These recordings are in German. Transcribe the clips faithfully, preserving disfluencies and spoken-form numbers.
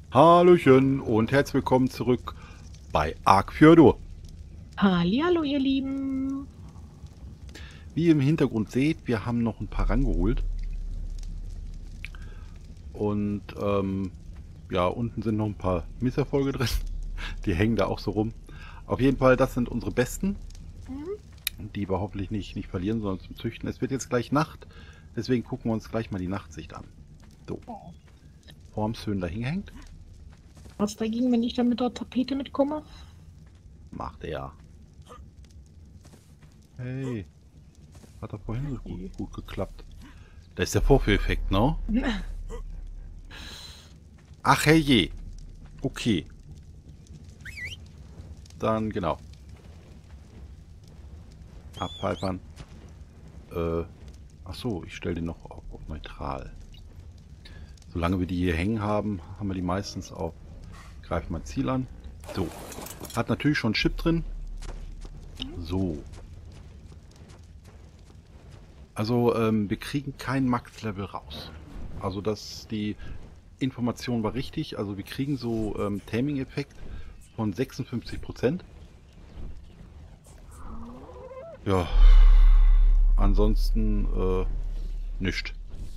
Hallöchen und herzlich willkommen zurück bei Ark Fjordur. Hallihallo, ihr Lieben. Wie ihr im Hintergrund seht, wir haben noch ein paar rangeholt. Und ähm, ja, unten sind noch ein paar Misserfolge drin. Die hängen da auch so rum. Auf jeden Fall, das sind unsere besten, die wir hoffentlich nicht, nicht verlieren, sondern zum Züchten. Es wird jetzt gleich Nacht, deswegen gucken wir uns gleich mal die Nachtsicht an. So, Formshöhen da hingehängt. Was dagegen, wenn ich da mit der Tapete mitkomme? Macht er. Hey, hat er vorhin so gut, gut geklappt. Da ist der Vorführeffekt, ne? Ach herrje. Okay. Dann genau. Abpfeifern. Äh, ach so, ich stelle den noch auf, auf neutral. Solange wir die hier hängen haben, haben wir die meistens auf Greifen mein Ziel an. So. Hat natürlich schon einen Chip drin. So. Also, ähm, wir kriegen kein Max-Level raus. Also, dass die Information war richtig. Also, wir kriegen so ähm, Taming-Effekt von sechsundfünfzig Prozent. Ja. Ansonsten, äh, nischt.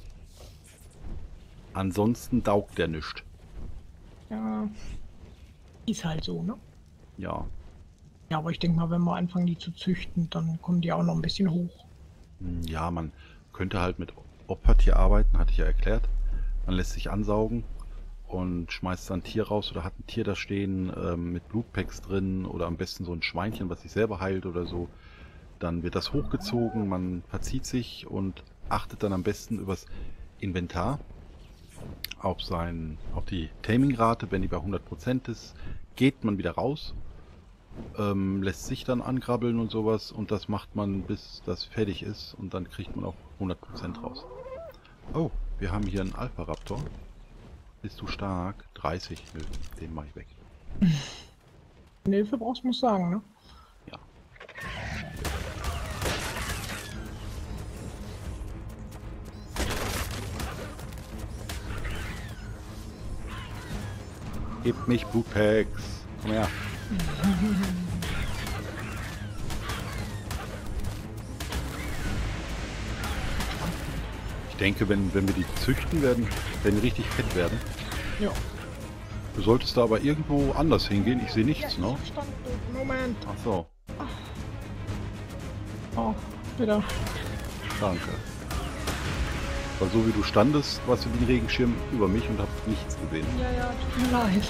Ansonsten daugt der nischt. Ja, ist halt so, ne? Ja. Ja, aber ich denke mal, wenn wir anfangen, die zu züchten, dann kommen die auch noch ein bisschen hoch. Ja, man könnte halt mit Opfertier arbeiten, hatte ich ja erklärt. Man lässt sich ansaugen und schmeißt dann ein Tier raus oder hat ein Tier da stehen ähm, mit Blutpacks drin oder am besten so ein Schweinchen, was sich selber heilt oder so. Dann wird das hochgezogen, man verzieht sich und achtet dann am besten übers Inventar auf, sein, auf die Taming-Rate. Wenn die bei hundert Prozent ist, geht man wieder raus, ähm, lässt sich dann angrabbeln und sowas und das macht man, bis das fertig ist und dann kriegt man auch hundert Prozent raus. Oh, wir haben hier einen Alpha-Raptor. Bist du stark? dreißig. Nö, den mache ich weg. Wenn du Hilfe brauchst, musst du sagen, ne? Ja. Gib mich Blutpacks. Komm her. Ich denke, wenn, wenn wir die züchten, werden, werden die richtig fett werden. Ja. Du solltest da aber irgendwo anders hingehen. Ich sehe nichts, ne? Stand, Moment. Ach so, Oh, bitte. danke. Weil so wie du standest, warst du wie ein Regenschirm über mich und hab nichts gesehen. Ja, ja, tut mir leid.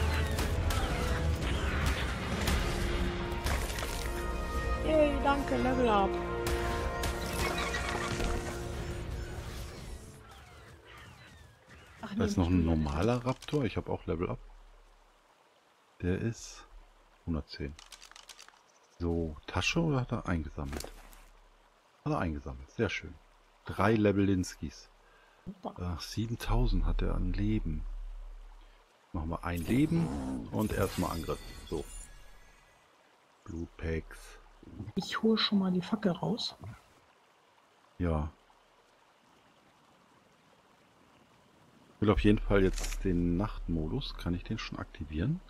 Yay, danke, Level Up. Ach, Da nee, ist noch ein muss ich- normaler Raptor. Ich habe auch Level Up. Der ist hundertzehn. So, Tasche oder hat er eingesammelt? Hat er eingesammelt. Sehr schön. Drei Levelinskis. Super. Ach, siebentausend hat er an Leben. Machen wir ein Leben und erstmal Angriff. So. Blutpacks. Ich hole schon mal die Fackel raus. Ja. Ich will auf jeden Fall jetzt den Nachtmodus. Kann ich den schon aktivieren?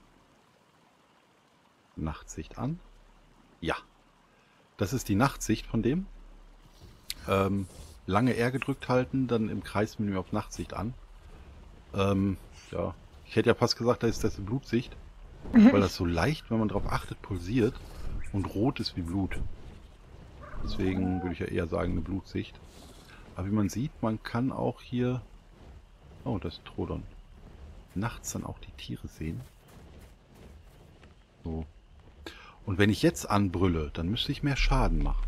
Nachtsicht an. Ja. Das ist die Nachtsicht von dem. Ähm, lange R gedrückt halten, dann im Kreismenü auf Nachtsicht an. Ähm, ja. Ich hätte ja fast gesagt, da ist das Blutsicht. Weil das so leicht, wenn man darauf achtet, pulsiert und rot ist wie Blut. Deswegen würde ich ja eher sagen, eine Blutsicht. Aber wie man sieht, man kann auch hier... Oh, das ist Trodon. Nachts dann auch die Tiere sehen. So. Und wenn ich jetzt anbrülle, dann müsste ich mehr Schaden machen.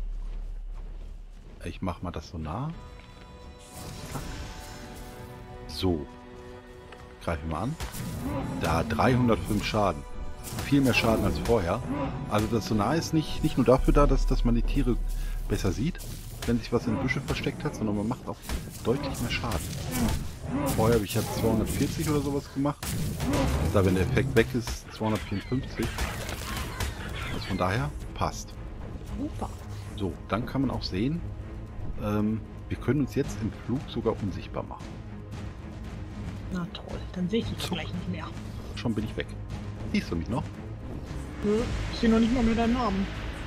Ich mache mal das so nah. Zack. So. Greife ich mal an. Da dreihundertfünf Schaden. Viel mehr Schaden als vorher. Also das Sonar ist nicht, nicht nur dafür da, dass, dass man die Tiere besser sieht, wenn sich was in den Büsche versteckt hat, sondern man macht auch deutlich mehr Schaden. Vorher habe ich ja zweihundertvierzig oder sowas gemacht. Da, wenn der Effekt weg ist, zweihundertvierundfünfzig. Also von daher passt. Super. So, dann kann man auch sehen, ähm, wir können uns jetzt im Flug sogar unsichtbar machen. Na toll, dann sehe ich dich gleich nicht mehr. Schon bin ich weg. Siehst du mich noch? Nö, ich sehe noch nicht mal mehr deinen Namen.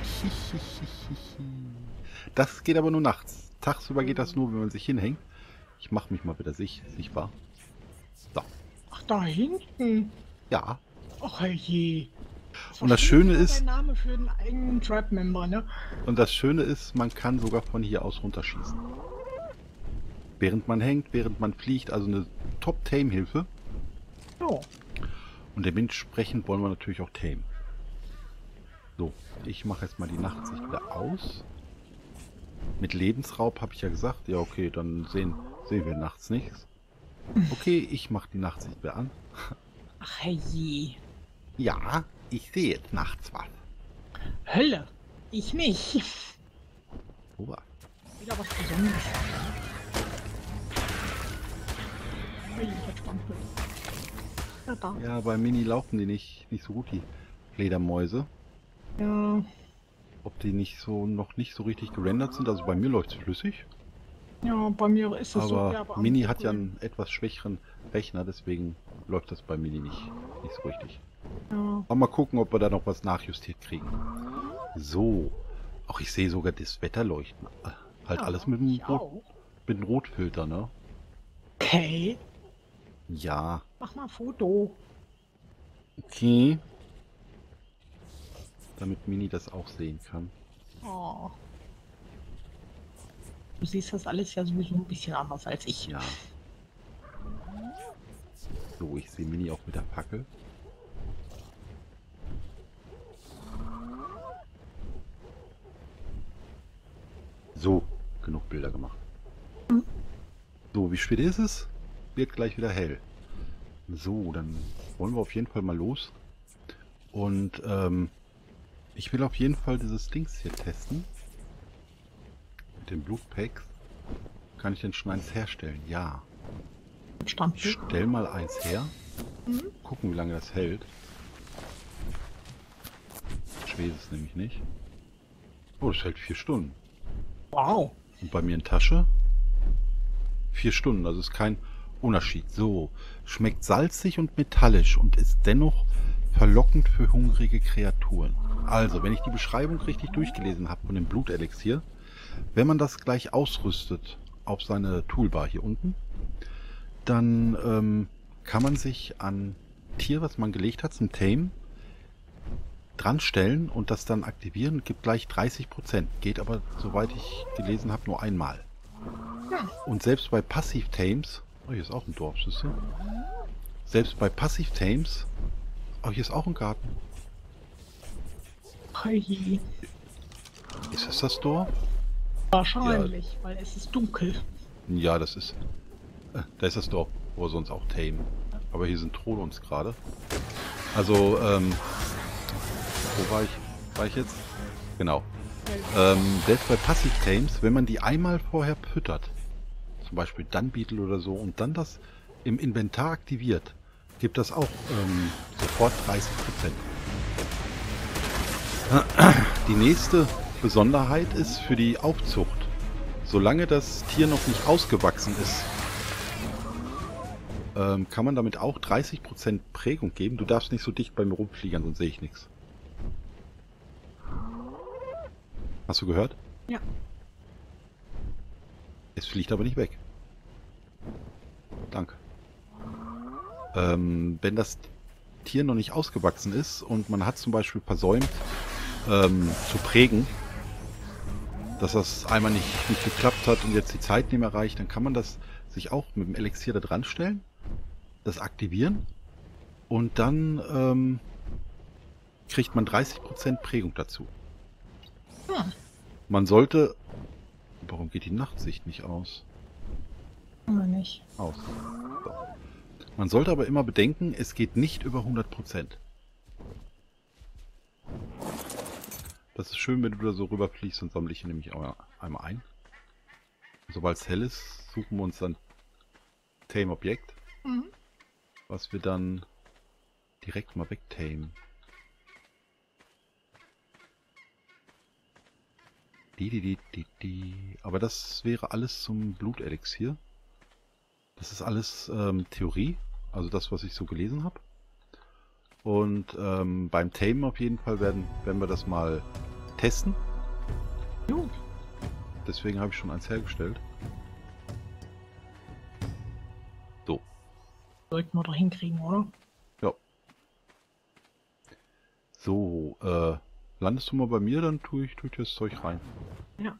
Das geht aber nur nachts. Tagsüber geht das nur, wenn man sich hinhängt. Ich mache mich mal wieder sich sichtbar. So. Ach, da hinten. Ja. Ach je. Und das Schöne ist ist, ein Name für einen eigenen Tribe-Member, ne? und das Schöne ist, man kann sogar von hier aus runterschießen. Während man hängt, während man fliegt, also eine Top-Tame-Hilfe. Oh. Und dementsprechend wollen wir natürlich auch tame. So, ich mache jetzt mal die Nachtsicht wieder aus. Mit Lebensraub habe ich ja gesagt, ja okay, dann sehen, sehen wir nachts nichts. Okay, ich mache die Nachtsicht wieder an. Ach je. Ja, ich sehe jetzt nachts was. Hölle. Ich nicht. Wo war? Wieder was Besonderes. Ui, ich hab Spampel. Ja, da. Ja, bei Mini laufen die nicht, nicht so gut, die Fledermäuse. Ja. Ob die nicht so noch nicht so richtig gerendert sind. Also bei mir läuft es flüssig. Ja, bei mir ist es so. Aber Ja, Mini hat ja einen etwas schwächeren Rechner, deswegen läuft das bei Mini nicht, nicht so richtig. Ja. Aber mal gucken, ob wir da noch was nachjustiert kriegen. So. Auch ich sehe sogar das Wetter leuchten. Halt Ja, alles mit dem, ich Rot, auch. mit dem Rotfilter, ne? Okay. Ja. Mach mal ein Foto. Okay. Damit Mini das auch sehen kann. Oh. Du siehst das alles ja sowieso ein bisschen anders als ich. Ja. So, ich sehe Mini auch mit der Fackel. So, genug Bilder gemacht. So, wie spät ist es? Wird gleich wieder hell. So, dann wollen wir auf jeden Fall mal los. Und ähm, ich will auf jeden Fall dieses Dings hier testen. Mit den Blutpacks. Kann ich denn schon eins herstellen? Ja. Stand. Ich stell mal eins her. Gucken, wie lange das hält. Ich weiß es nämlich nicht. Oh, das hält vier Stunden. Wow. Und bei mir in Tasche vier Stunden. Also ist kein Unterschied. So, schmeckt salzig und metallisch und ist dennoch verlockend für hungrige Kreaturen. Also, wenn ich die Beschreibung richtig durchgelesen habe von dem Blutelixier, wenn man das gleich ausrüstet auf seine Toolbar hier unten, dann ähm, kann man sich an Tier, was man gelegt hat, zum Tame, dran stellen und das dann aktivieren. Gibt gleich dreißig Prozent. Geht aber, soweit ich gelesen habe, nur einmal. Ja. Und selbst bei Passiv-Tames, oh, hier ist auch ein Dorf, siehst du? Selbst bei Passiv-Tames, oh, hier ist auch ein Garten. Hey. Ist das das Dorf? Wahrscheinlich, weil es ist dunkel. Ja, das ist, äh, da ist das Dorf, wo wir sonst auch Tame. Aber hier sind Trollons gerade. Also, ähm, wo war ich, war ich jetzt? Genau. Ähm, selbst bei Passiv-Tames, wenn man die einmal vorher füttert, zum Beispiel Dunbeetle oder so, und dann das im Inventar aktiviert, gibt das auch ähm, sofort dreißig Prozent. Die nächste Besonderheit ist für die Aufzucht. Solange das Tier noch nicht ausgewachsen ist, ähm, kann man damit auch dreißig Prozent Prägung geben. Du darfst nicht so dicht bei mir rumfliegen, sonst sehe ich nichts. Hast du gehört? Ja. Es fliegt aber nicht weg. Danke. Ähm, wenn das Tier noch nicht ausgewachsen ist und man hat zum Beispiel versäumt ähm, zu prägen, dass das einmal nicht, nicht geklappt hat und jetzt die Zeit nicht mehr reicht, dann kann man das sich auch mit dem Elixier da dran stellen, das aktivieren und dann ähm, kriegt man dreißig Prozent Prägung dazu. Hm. Man sollte... Warum geht die Nachtsicht nicht aus? Immer nicht. Aus. So. Man sollte aber immer bedenken, es geht nicht über hundert Prozent. Das ist schön, wenn du da so rüberfliegst, dann sammle ich hier nämlich auch einmal ein. Sobald es hell ist, suchen wir uns dann Tame-Objekt, Mhm. was wir dann direkt mal wegtamen. Die, die, die, die, die. Aber das wäre alles zum Blutelixier. Das ist alles ähm, Theorie, also das, was ich so gelesen habe. Und ähm, beim Tamen auf jeden Fall werden, werden wir das mal testen. Jo. Deswegen habe ich schon eins hergestellt. So. Sollten wir doch hinkriegen, oder? Ja. So, äh, landest du mal bei mir, dann tue ich, tue ich das Zeug rein. Ja.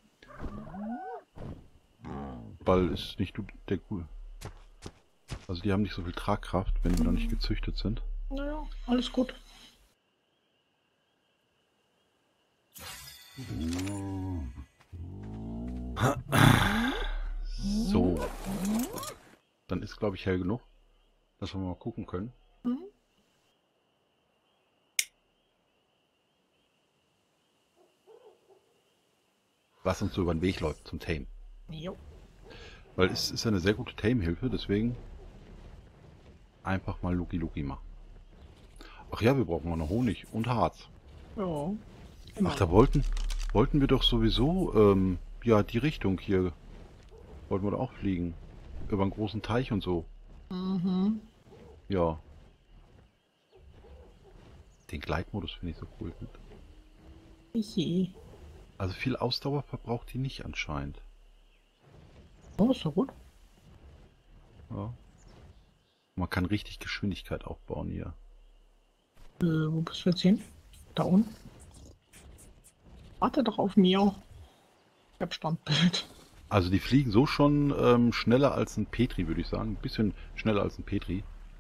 Weil ist nicht du der Cool. Also die haben nicht so viel Tragkraft, wenn die noch nicht gezüchtet sind. Naja, alles gut. So. Dann ist, glaube ich, hell genug, dass wir mal gucken können. Mhm. Was uns so über den Weg läuft zum Tame. Jo. Weil es ist ja eine sehr gute Tame-Hilfe, deswegen einfach mal Luki Luki machen. Ach ja, wir brauchen noch Honig und Harz. Ja. Ach, da wollten, wollten wir doch sowieso, ähm, ja, die Richtung hier, wollten wir da auch fliegen. Über einen großen Teich und so. Mhm. Ja. Den Gleitmodus finde ich so cool. Je. Also viel Ausdauer verbraucht die nicht anscheinend. Oh, ist so gut. Ja. Man kann richtig Geschwindigkeit aufbauen hier. Äh, wo bist du jetzt hin? Da unten. Warte doch auf mir. Ich hab Standbild. Also die fliegen so schon ähm, schneller als ein Petri, würde ich sagen. Ein bisschen schneller als ein Petri.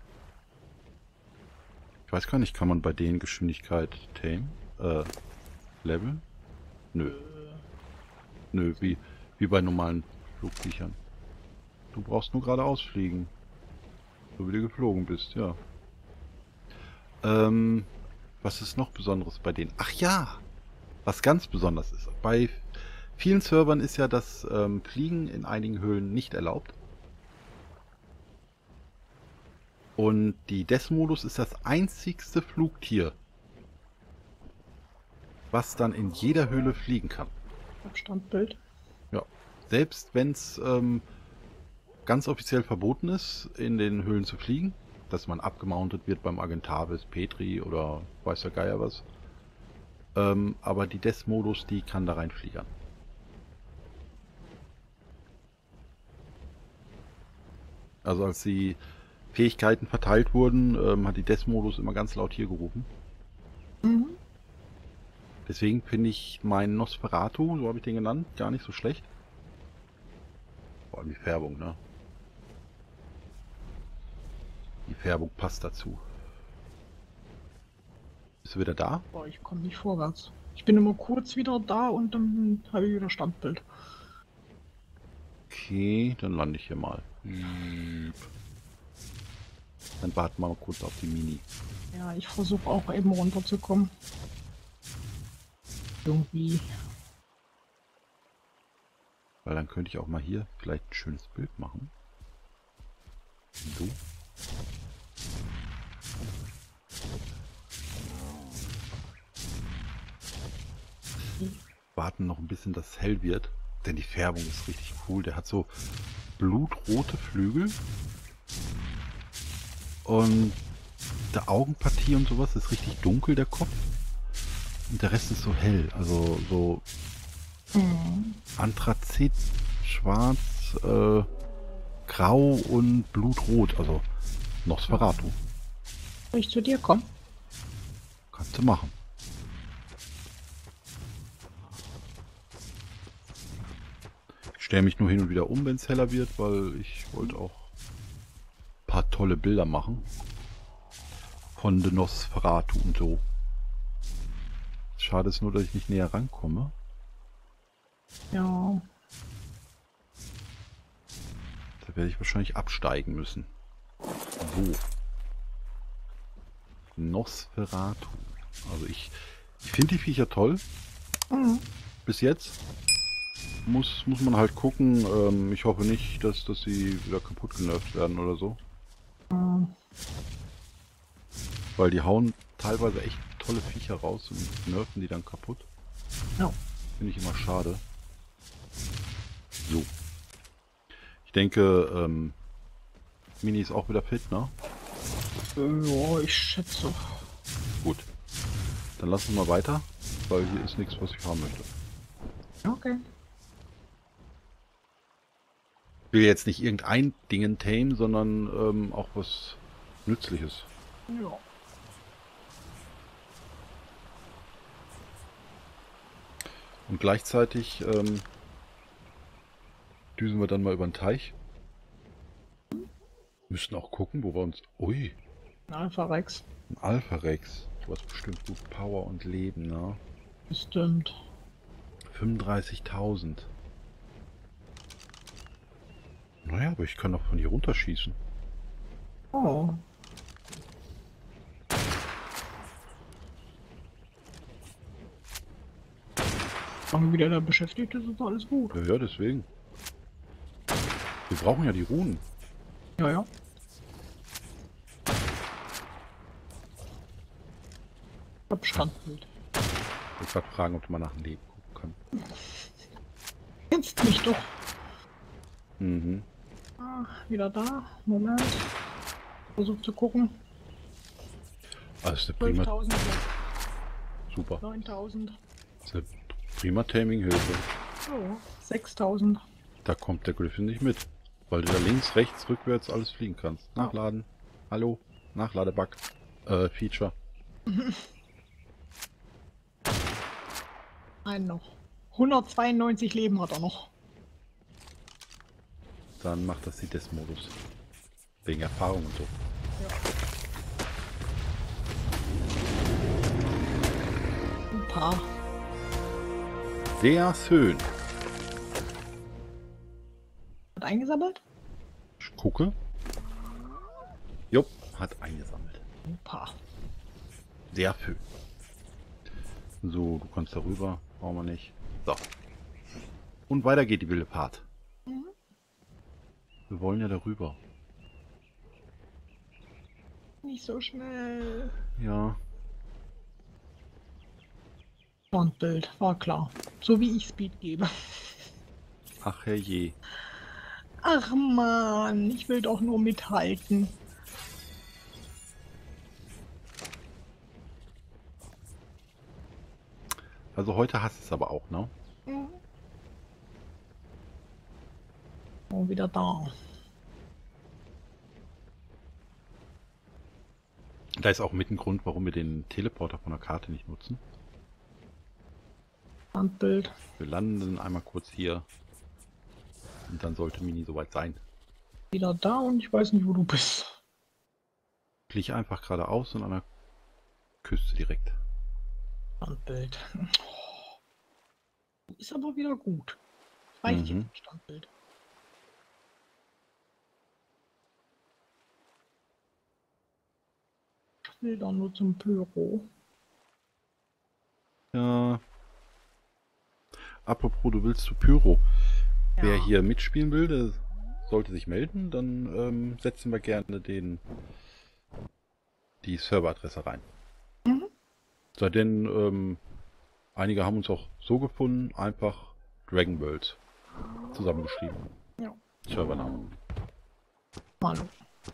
Ich weiß gar nicht, kann man bei denen Geschwindigkeit tame? Äh, leveln? Nö. Nö, wie, wie bei normalen Flugviechern. Du brauchst nur geradeaus fliegen. So wie du geflogen bist, ja. Ähm, was ist noch Besonderes bei denen? Ach ja! Was ganz besonders ist. Bei vielen Servern ist ja das ähm, Fliegen in einigen Höhlen nicht erlaubt. Und die Death-Modus ist das einzigste Flugtier, was dann in jeder Höhle fliegen kann. Ich hab Standbild. Ja. Selbst wenn es ähm, ganz offiziell verboten ist, in den Höhlen zu fliegen, dass man abgemountet wird beim Agentavis, Petri oder weiß der Geier was. Ähm, aber die Death-Modus, die kann da reinfliegern. Also als die Fähigkeiten verteilt wurden, ähm, hat die Death-Modus immer ganz laut hier gerufen. Mhm. Deswegen finde ich meinen Nosferatu, so habe ich den genannt, gar nicht so schlecht. Vor allem die Färbung, ne? Die Färbung passt dazu. Bist du wieder da? Boah, ich komme nicht vorwärts. Ich bin immer kurz wieder da und dann habe ich wieder Standbild. Okay, dann lande ich hier mal. Dann warten wir mal kurz auf die Mini. Ja, ich versuche auch eben runterzukommen. Irgendwie. Weil dann könnte ich auch mal hier vielleicht ein schönes Bild machen. So. Warten noch ein bisschen, dass es hell wird. Denn die Färbung ist richtig cool. Der hat so blutrote Flügel. Und der Augenpartie und sowas ist richtig dunkel, der Kopf. Und der Rest ist so hell. Also so Mhm. Anthrazit, schwarz, äh, grau und blutrot. Also Nosferatu. Soll ich zu dir kommen? Kannst du machen. Ich stelle mich nur hin und wieder um, wenn es heller wird, weil ich wollte auch ein paar tolle Bilder machen. Von den Nosferatu und so. Schade ist nur, dass ich nicht näher rankomme. Ja. Da werde ich wahrscheinlich absteigen müssen. So. Nosferatu. Also ich, ich finde die Viecher toll. Mhm. Bis jetzt. Muss, muss man halt gucken. Ähm, ich hoffe nicht, dass, dass sie wieder kaputt genervt werden oder so. Mhm. Weil die hauen teilweise echt tolle Viecher raus und nerven die dann kaputt. Ja. Finde ich immer schade. So. Ich denke, ähm, Mini ist auch wieder fit, ne? Ja, ich schätze. Gut. Dann lassen wir mal weiter, weil hier ist nichts, was ich haben möchte. Okay. Ich will jetzt nicht irgendein Ding tamen, sondern ähm, auch was Nützliches. Ja. Und gleichzeitig ähm, düsen wir dann mal über den Teich. Müssen auch gucken, wo wir uns... Ui, Alpha Rex. ein Alpha-Rex. Du hast bestimmt gut Power und Leben, ne? Bestimmt. fünfunddreißigtausend. Naja, aber ich kann doch von hier runterschießen. Oh. Solange wieder da beschäftigt ist, ist alles gut. Ja, ja, deswegen. Wir brauchen ja die Runen. Ja, ja. Hab Standbild. Ich wollte gerade fragen, ob du mal nach dem Leben gucken kannst. Kennst mich doch. Mhm. Ah, wieder da. Moment. Versuch zu gucken. Also ist eine prima, zwölftausend, super. neuntausend. Das ist eine prima Taming-Hilfe. Oh, sechstausend. Da kommt der Griffin nicht mit. Weil du da links, rechts, rückwärts alles fliegen kannst. Nachladen. Hallo. Nachladebug. Äh, Feature. Einen noch. hundertzweiundneunzig Leben hat er noch. Dann macht das die Death-Modus. Wegen Erfahrung und so. Ein paar. Sehr schön. Hat eingesammelt? Ich gucke. Jupp, hat eingesammelt. Ein paar. Sehr schön. So, du kannst darüber. Brauchen wir nicht. So. Und weiter geht die wilde Part. Mhm. Wir wollen ja darüber. Nicht so schnell. Ja. Standbild, war klar. So wie ich Speed gebe. Ach herrje. Ach man, ich will doch nur mithalten. Also heute hast du es aber auch, ne? Mhm. Oh, wieder da. Da ist auch mit ein Grund, warum wir den Teleporter von der Karte nicht nutzen. Standbild. Wir landen einmal kurz hier. Und dann sollte Mini soweit sein. Wieder da und ich weiß nicht, wo du bist. Flieg einfach geradeaus und an der Küste direkt. Standbild. Ist aber wieder gut. Reicht Mhm. jetzt ein Standbild. Ich will doch nur zum Büro. Ja. Apropos, du willst zu Pyro. Ja. Wer hier mitspielen will, der sollte sich melden. Dann ähm, setzen wir gerne den die Serveradresse rein. Mhm. Seitdem ähm, einige haben uns auch so gefunden, einfach Dragon World zusammengeschrieben. Ja. Servernamen. Hallo.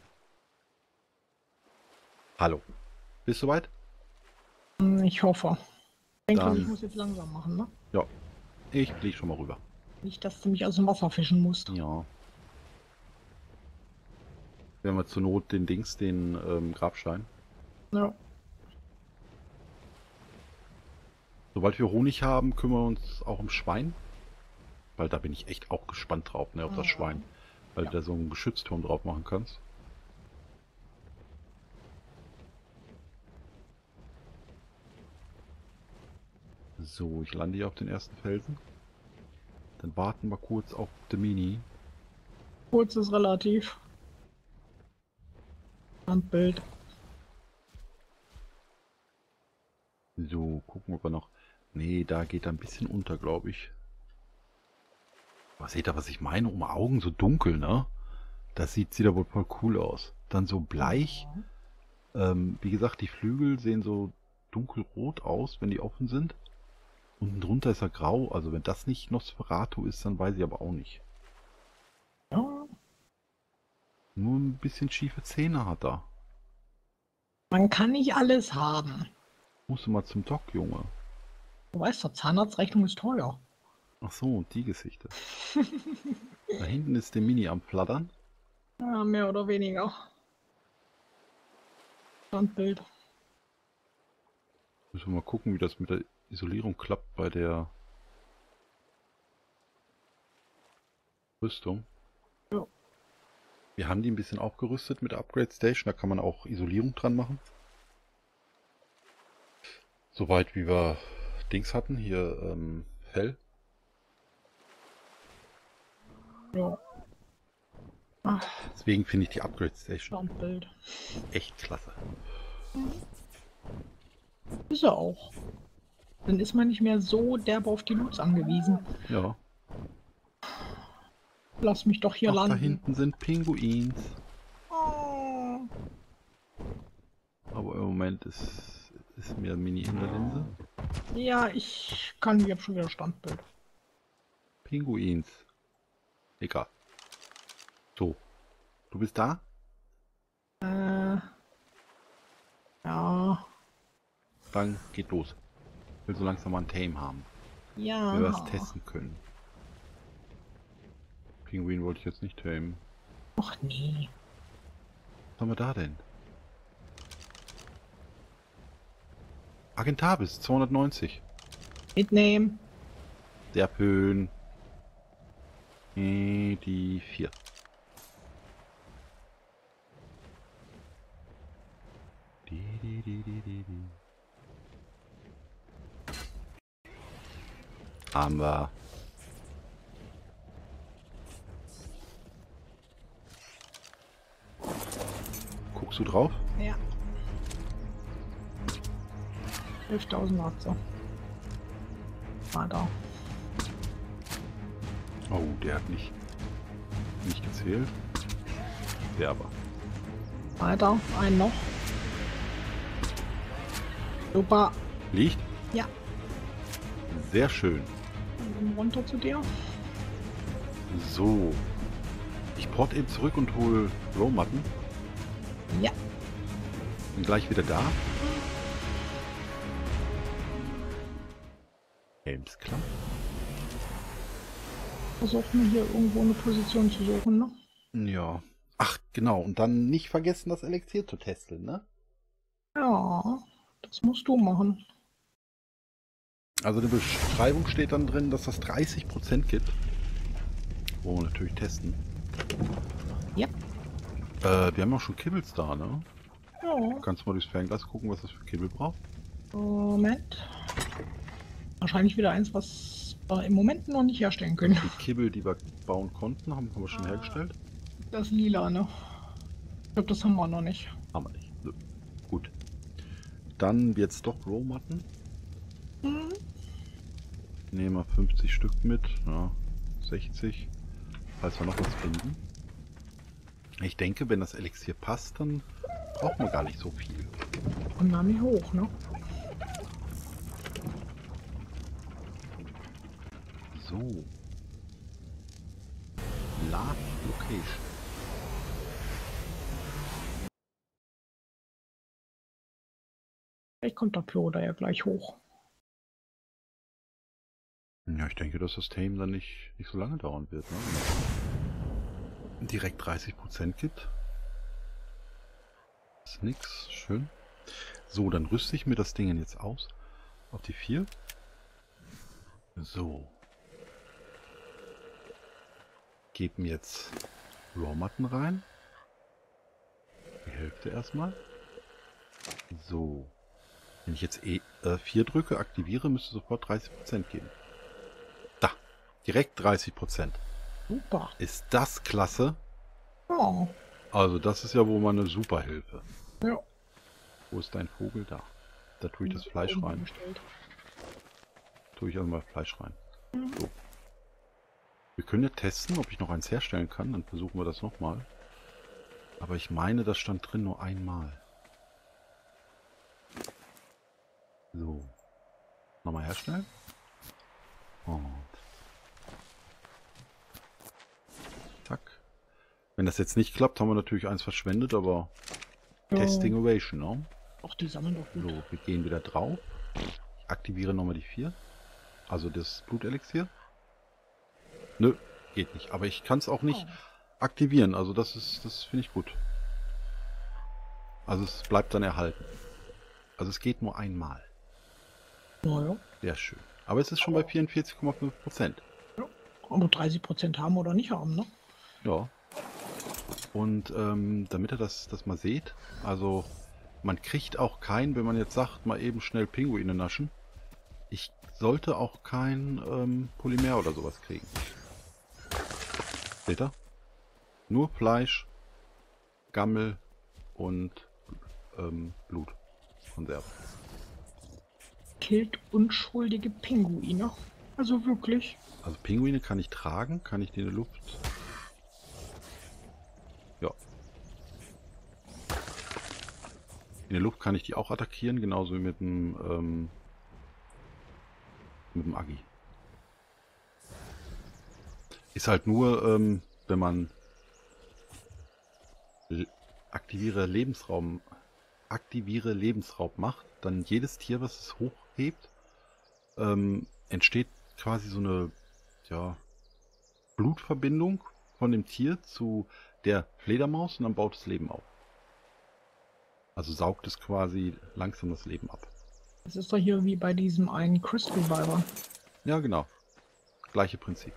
Hallo. Bist du soweit? Ich hoffe. Ich denke, Dann- ich muss jetzt langsam machen, ne? Ja. Ich fliege schon mal rüber. Nicht, dass du mich aus dem Wasser fischen musst. Ja. Wenn wir zur Not den Dings, den ähm, Grabstein. Ja. Sobald wir Honig haben, kümmern wir uns auch um Schwein. Weil da bin ich echt auch gespannt drauf, ne, auf das Ja. Schwein. Weil Ja. du da so einen Geschützturm drauf machen kannst. So, ich lande hier auf den ersten Felsen. Dann warten wir kurz auf die Mini. Kurz ist relativ. Standbild. So, gucken, ob wir noch... Nee, da geht er ein bisschen unter, glaube ich. Aber seht ihr, was ich meine? Um Augen so dunkel, ne? Das sieht wieder wohl voll cool aus. Dann so bleich. Ähm, wie gesagt, die Flügel sehen so dunkelrot aus, wenn die offen sind. Unten drunter ist er grau. Also wenn das nicht Nosferatu ist, dann weiß ich aber auch nicht. Ja. Nur ein bisschen schiefe Zähne hat er. Man kann nicht alles haben. Musst du mal zum Doc, Junge. Du weißt doch, Zahnarztrechnung ist teuer. Ach so, die Gesichter. Da hinten ist der Mini am Flattern. Ja, mehr oder weniger. Standbild. Müssen wir mal gucken, wie das mit der Isolierung klappt bei der Rüstung. Ja. Wir haben die ein bisschen aufgerüstet mit der Upgrade Station. Da kann man auch Isolierung dran machen. Soweit wie wir Dings hatten. Hier ähm, Fell. Ja. Ach, Deswegen finde ich die Upgrade Station Standbild. echt klasse. Ist er auch. Dann ist man nicht mehr so derb auf die Loots angewiesen. Ja. Lass mich doch hier Ach, da landen. hinten sind Pinguins. Oh. Aber im Moment ist, ist mir Mini in der Linse. Ja, ich kann, ich habe schon wieder Standbild. Pinguins. Egal. So. Du bist da? Äh, ja, Dann geht los. Ich will so langsam mal ein Tame haben. ja. Wir was testen können. Pinguin wollte ich jetzt nicht tamen. Ach nee. Was haben wir da denn? Agentavis, zweihundertneunzig. Mitnehmen. Der Pön. Äh, Die vier. Die, die, die, die, die, die. Haben wir. Guckst du drauf? Ja. elftausend hat so. War da. Oh, der hat nicht, nicht gezählt. Der aber. Weiter. Einen noch. Super. Liegt? Ja. Sehr schön. Dann runter zu dir. So. Ich port eben zurück und hol Rowmatten. Ja. Bin gleich wieder da. Helms klar. Versuchen wir hier irgendwo eine Position zu suchen, ne? Ja. Ach, genau. Und dann nicht vergessen, das Elixier zu testen, ne? Ja. Das musst du machen. Also in der Beschreibung steht dann drin, dass das dreißig Prozent gibt. Wollen wir natürlich testen. Ja. Äh, wir haben auch schon Kibbles da, ne? Ja. Kannst du mal durchs Fernglas gucken, was das für Kibbel braucht? Moment. Wahrscheinlich wieder eins, was wir im Moment noch nicht herstellen können. Die Kibbel, die wir bauen konnten, haben, haben wir schon Ah. hergestellt. Das Lila, ne? Ich glaube, das haben wir noch nicht. Haben wir nicht. Nö. Gut. Dann jetzt doch Rowmatten. Hm. Nehmen wir fünfzig Stück mit. Ja, sechzig. Falls wir noch was finden. Ich denke, wenn das Elixier passt, dann braucht man gar nicht so viel. Und dann nicht hoch, ne? So. Last Location. Vielleicht kommt der Pyro da ja gleich hoch. Ja, ich denke, dass das Tame dann nicht, nicht so lange dauern wird. Ne? Wenn es direkt dreißig Prozent gibt. Ist nix. Schön. So, dann rüste ich mir das Ding jetzt aus. Auf die vier. So. Geben jetzt Rowmatten rein. Die Hälfte erstmal. So. Wenn ich jetzt E vier drücke, aktiviere, müsste sofort dreißig Prozent geben. Da. Direkt dreißig Prozent. Super. Ist das klasse? Ja. Also das ist ja wohl mal eine super Hilfe. Ja. Wo ist dein Vogel? Da. Da tue ich das Fleisch Oben rein. gestellt. Tue ich also mal Fleisch rein. Mhm. So. Wir können ja testen, ob ich noch eins herstellen kann. Dann versuchen wir das nochmal. Aber ich meine, das stand drin nur einmal. So. Nochmal herstellen. Und zack. Wenn das jetzt nicht klappt, haben wir natürlich eins verschwendet, aber Ja. Testing Ovation, ne? Ach, die sammeln doch gut. So, wir gehen wieder drauf. Ich aktiviere nochmal die vier. Also das Blutelixier. Nö, geht nicht. Aber ich kann es auch nicht Oh. aktivieren. Also das ist, das finde ich gut. Also es bleibt dann erhalten. Also es geht nur einmal. Naja. Sehr schön. Aber es ist schon bei vierundvierzig Komma fünf Prozent. Aber dreißig Prozent haben oder nicht haben, ne? Ja. Und ähm, damit ihr das, das mal seht, also man kriegt auch kein, wenn man jetzt sagt, mal eben schnell Pinguine naschen. Ich sollte auch kein ähm, Polymer oder sowas kriegen. Seht ihr? Nur Fleisch, Gammel und ähm, Blut. Konserve. Killt unschuldige Pinguine. Also wirklich. Also Pinguine kann ich tragen, kann ich die in der Luft... Ja. In der Luft kann ich die auch attackieren, genauso wie mit dem, ähm, mit dem Agi. Ist halt nur, ähm, wenn man aktiviere Lebensraum, aktiviere Lebensraub macht, dann jedes Tier, was es hochhebt, ähm, entsteht quasi so eine, ja, Blutverbindung von dem Tier zu der Fledermaus und dann baut es Leben auf. Also saugt es quasi langsam das Leben ab. Das ist doch hier wie bei diesem einen Crystal Reviver. Ja, genau. Gleiche Prinzip.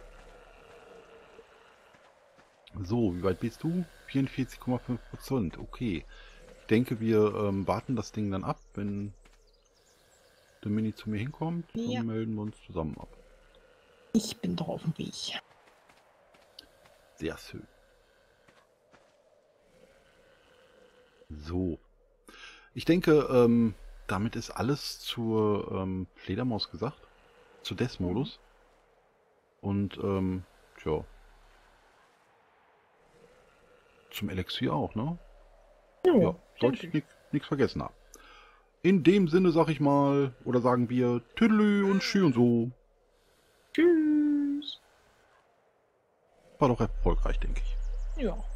So, wie weit bist du? vierundvierzig Komma fünf Prozent. Okay. Ich denke, wir ähm, warten das Ding dann ab. Wenn der Mini zu mir hinkommt, Ja. dann melden wir uns zusammen ab. Ich bin doch auf dem Weg. Sehr schön. So. Ich denke, ähm, damit ist alles zur ähm, Fledermaus gesagt. Zu Death-Modus. Und, ähm, tja. Zum Elixier auch, ne? Ja, Ja, sollte ich nichts vergessen haben. In dem Sinne sag ich mal, oder sagen wir Tüdelü und Schü und so. Tschüss. War doch erfolgreich, denke ich. Ja.